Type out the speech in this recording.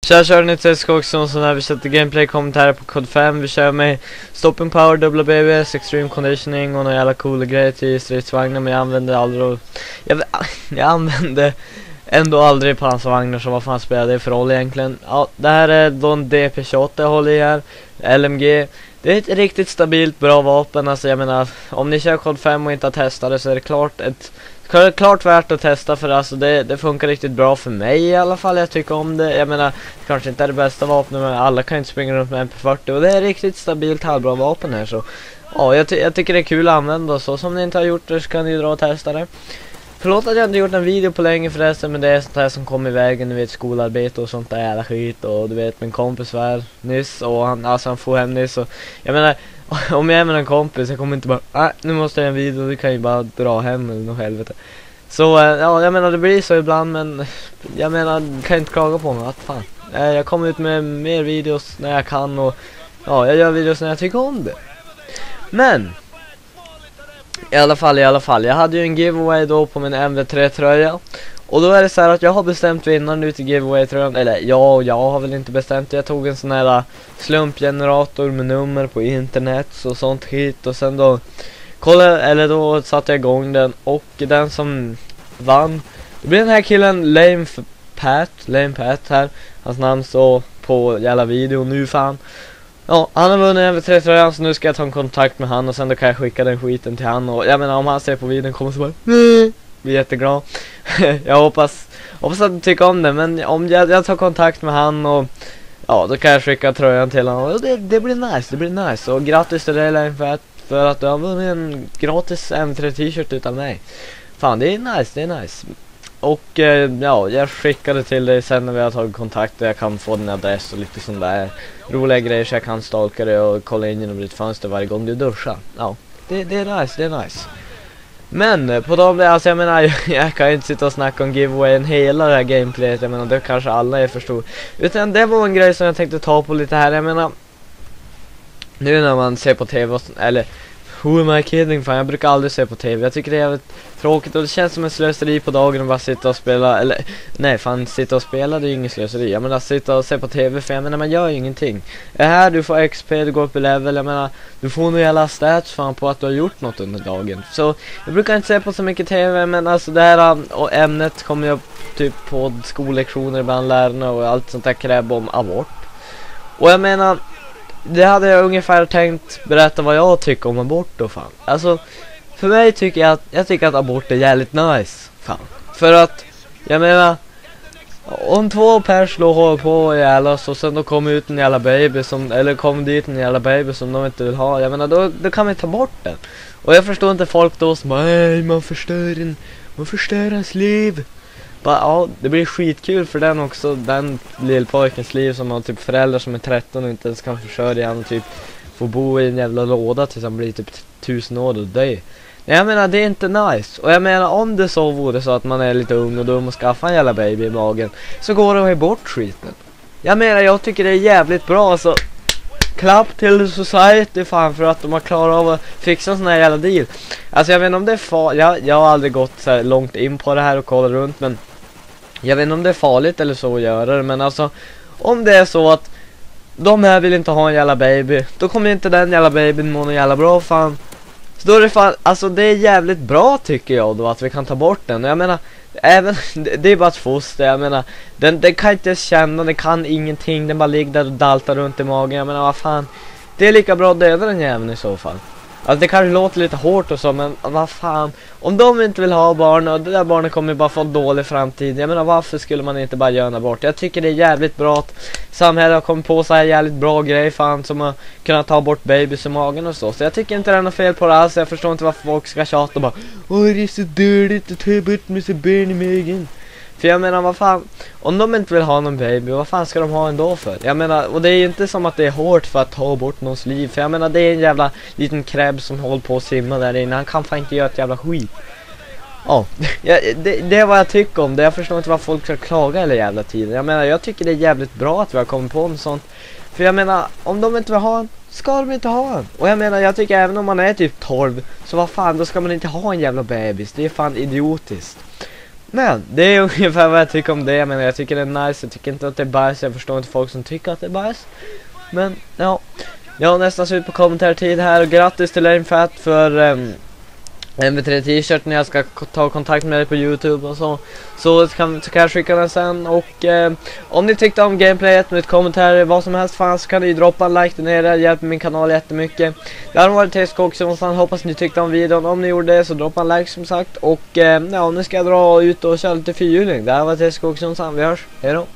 Kör ni till Skogsson så när vi sätter gameplay kommentarer på kod 5. Vi kör med stopping power, dubbla BBS, extreme conditioning och några jävla coola grejer till stridsvagnar. Men jag använde aldrig jag använde ändå aldrig pansarvagnar, så vad fan spelar det för roll egentligen? Ja, det här är då en DP28 jag håller i här, LMG. Det är ett riktigt stabilt bra vapen. Alltså jag menar, om ni kör kod 5 och inte har testat det så är det klart värt att testa, för alltså det funkar riktigt bra för mig i alla fall. Jag tycker om det. Jag menar, det kanske inte är det bästa vapnet, men alla kan inte springa runt med MP40 och det är riktigt stabilt halvbra vapen här, så ja, jag tycker det är kul att använda. Så som ni inte har gjort det så kan ni dra och testa det. Förlåt att jag inte gjort en video på länge förresten, men det är sånt här som kom i vägen, du vet, skolarbete och sånt där jävla skit. Och du vet, min kompis var nyss och han får hem nyss, och jag menar, om jag är med en kompis, jag kommer inte bara nu måste jag en video, du kan ju bara dra hem eller något helvete. Så ja, jag menar, det blir så ibland, men jag menar, kan inte klaga på mig, att fan. Jag kommer ut med mer videos när jag kan, och ja, jag gör videos när jag tycker om det. Men i alla fall, jag hade ju en giveaway då på min MV3-tröja. Och då är det så här att jag har bestämt vinnaren nu till giveaway-tröjan. Eller jag har väl inte bestämt det. Jag tog en sån här slumpgenerator med nummer på internet och sånt hit. Och sen då då satte jag igång den. Och den som vann, det blir den här killen Lame Pat här. Hans namn står på jävla video nu, fan. Ja, han har vunnit MV3-tröjan, så nu ska jag ta en kontakt med han och sen då kan jag skicka den skiten till han. Och jag menar, om han ser på videon kommer så bara blir jätteglad. Jag hoppas att du tycker om det, men om jag tar kontakt med han, och ja, då kan jag skicka tröjan till han, och det blir nice. Och grattis till dig, Lane, för att du har vunnit en gratis MV3-t-shirt utan mig. Fan, det är nice. Och ja, jag skickade till dig sen när vi har tagit kontakt, och jag kan få din adress och lite sån där roliga grejer, så jag kan stalka dig och kolla in genom ditt fönster varje gång du duschar. Ja, det är nice. Men på dem, alltså jag menar, jag kan ju inte sitta och snacka om giveawayen hela det här gameplayet. Jag menar, det kanske alla är förstår. Utan det var en grej som jag tänkte ta på lite här. Jag menar, nu när man ser på tv, eller who am I kidding, fan, jag brukar aldrig se på tv. Jag tycker det är jävligt tråkigt, och det känns som en slöseri på dagen att bara sitta och spela. Eller nej, fan, sitta och spela, det är ju ingen slöseri. Jag menar, sitta och se på tv, för jag menar, man gör ju ingenting. Här, du får XP, du går upp i level. Jag menar, du får nog jävla stats fan på att du har gjort något under dagen. Så jag brukar inte se på så mycket tv, men alltså det här och ämnet kommer jag typ på skollektioner bland lärarna och allt sånt där kräver om abort. Och jag menar, det hade jag ungefär tänkt berätta vad jag tycker om abort då, fan. Alltså, för mig tycker jag tycker att abort är jävligt nice, fan. För att, jag menar, om två pers då håller på och jävlas, och sen då kommer ut en jävla baby som, eller kommer dit en jävla baby som de inte vill ha. Jag menar, då kan vi ta bort den. Och jag förstår inte folk då som bara, man förstör ens liv. Ja, det blir skitkul för den också, den lillpojkens liv som har typ föräldrar som är 13 och inte ens kan försörja han, och typ får bo i en jävla låda tills han blir typ 1000 år och dö. Jag menar, det är inte nice. Och jag menar, om det så vore så att man är lite ung och dum och skaffar en jävla baby i magen, så går det att ha bort skiten. Jag menar, jag tycker det är jävligt bra, alltså. Klapp till society, fan, för att de har klarat av att fixa en sån här jävla deal. Alltså jag vet inte om det är jag har aldrig gått så här långt in på det här och kollat runt, men jag vet inte om det är farligt eller så att göra det. Men alltså, om det är så att de här vill inte ha en jävla baby, då kommer inte den jävla babyn må någon jävla bra, fan. Så då är det fan, alltså det är jävligt bra tycker jag då, att vi kan ta bort den. Och jag menar, även, det är bara ett foster, jag menar, den kan inte känna, den kan ingenting, den bara ligger där och daltar runt i magen. Jag menar, vad fan, det är lika bra att döda den jäveln i så fall. Alltså det kanske låter lite hårt och så, men vad fan, om de inte vill ha barn, och det där barnet kommer bara få en dålig framtid. Jag menar, varför skulle man inte bara göra bort? Jag tycker det är jävligt bra att samhället har kommit på så här jävligt bra grej, fan, som att kunna ta bort babys i magen och så. Så jag tycker inte det är något fel på det alls. Jag förstår inte varför folk ska tjata och bara, åh, det är så dåligt att ta bort med sig barn i magen. För jag menar, vad fan, om de inte vill ha någon baby, vad fan ska de ha ändå för? Jag menar, och det är ju inte som att det är hårt för att ta bort någons liv. För jag menar, det är en jävla liten kräbb som håller på att simma där inne. Han kan fan inte göra ett jävla skit. Ja, det är vad jag tycker om det. Jag förstår inte vad folk ska klaga eller jävla tiden. Jag menar, jag tycker det är jävligt bra att vi har kommit på en sånt. För jag menar, om de inte vill ha en, ska de inte ha en. Och jag menar, jag tycker även om man är typ 12, så vad fan, då ska man inte ha en jävla bebis. Det är fan idiotiskt. Men det är ungefär vad jag tycker om det. Men jag tycker det är nice, jag tycker inte att det är bajs. Jag förstår inte folk som tycker att det är bajs. Men ja, jag har nästan slut på kommentartid här. Och grattis till Lainfat för MV3 t-shirt när jag ska ta kontakt med dig på YouTube och så kan jag skicka den sen. Och om ni tyckte om gameplayet med ett kommentar, vad som helst fanns, så kan ni droppa en like där nere. Det hjälper min kanal jättemycket. Det har varit TSK-Oxjonsson. Hoppas ni tyckte om videon. Om ni gjorde det så droppa en like som sagt. Och ja, nu ska jag dra ut och köra lite fyrhjuling. Det här var TSK-Oxjonsson. Vi hörs. Hej då.